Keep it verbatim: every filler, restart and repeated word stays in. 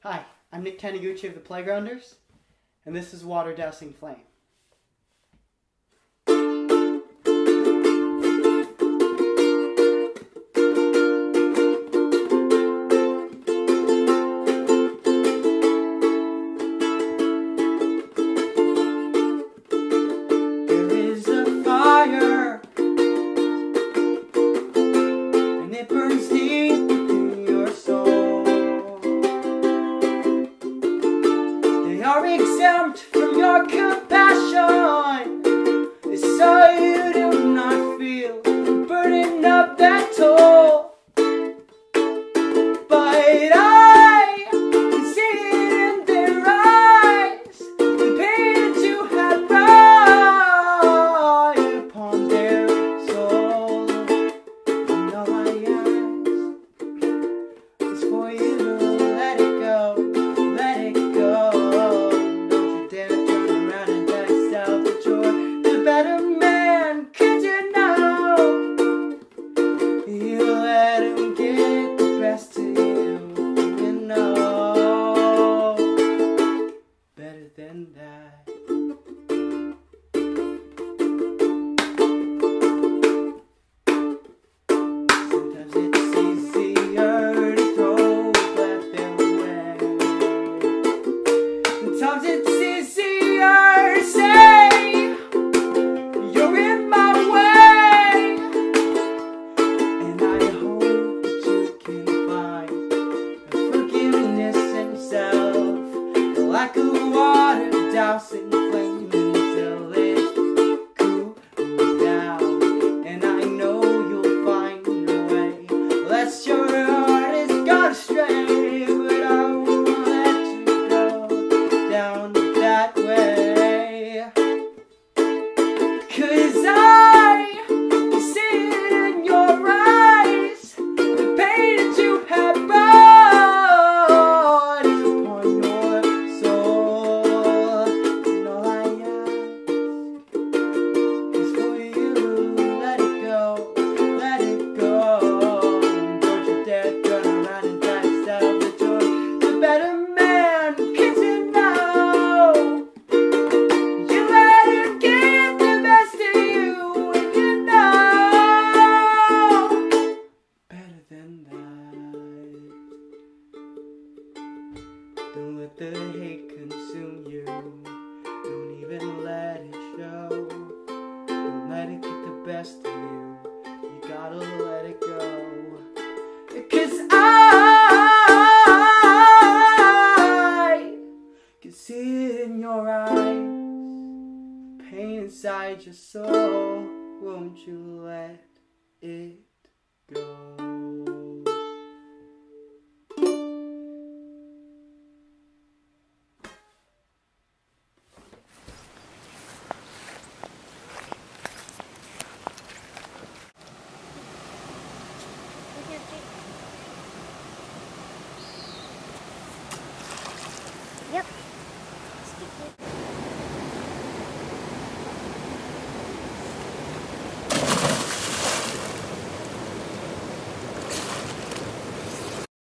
Hi, I'm Nick Taniguchi of the Playgrounders, and this is Water Dousing Flame. There is a fire, and it burns deep within your soul. They are exempt from your compassion, so you do not feel the burden of that toll. But I can see it in their eyes, the pain that you have brought upon their soul. And all I ask is for you to let it go, let it go. Don't you dare turn around and tell yourself that you're the better man, 'cause you know you let him get the best of you. You know better than that. Sometimes it's easier to throw but their way. Sometimes it's easier to say you're in my way. And I hope that you can find forgiveness in yourself, like a water dousing flame until it cools down. And I know you'll find your way, unless your heart has gone astray. But I won't let you go down that way, 'cause I can see it in your eyes, the pain that you have brought upon your soul. And all I ask is for you to let it go, let it go. Don't you dare turn around and tell yourself that you're the better man, 'cause you know you let him get the best of you. And you know better than that. Don't let the hate consume you, don't even let it show. Don't let it get the best of you, you gotta let it go. 'Cause I can see it in your eyes, pain inside your soul. Won't you let it go? Yep.